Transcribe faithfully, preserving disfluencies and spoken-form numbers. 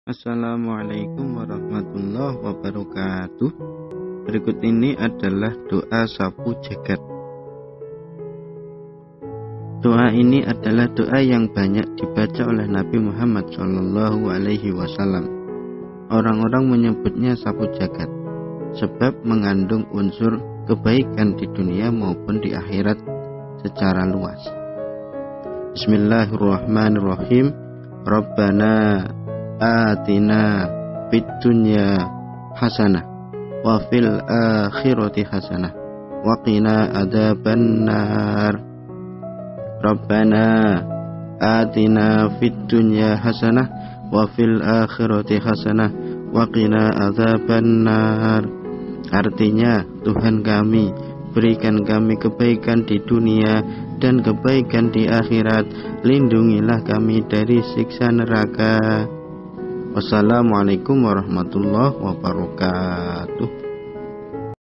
Assalamualaikum warahmatullahi wabarakatuh. Berikut ini adalah doa sapu jagat. Doa ini adalah doa yang banyak dibaca oleh Nabi Muhammad shallallahu alaihi wasallam. Orang-orang menyebutnya sapu jagat sebab mengandung unsur kebaikan di dunia maupun di akhirat secara luas. Bismillahirrahmanirrahim. Rabbana atina fid dunya hasanah wa fil akhirati hasanah wa qina adzabannar. Rabbana atina fid dunya hasanah wa fil akhirati hasanah wa qina adzabannar. Artinya, Tuhan kami, berikan kami kebaikan di dunia dan kebaikan di akhirat, lindungilah kami dari siksa neraka. Wassalamualaikum warahmatullahi wabarakatuh.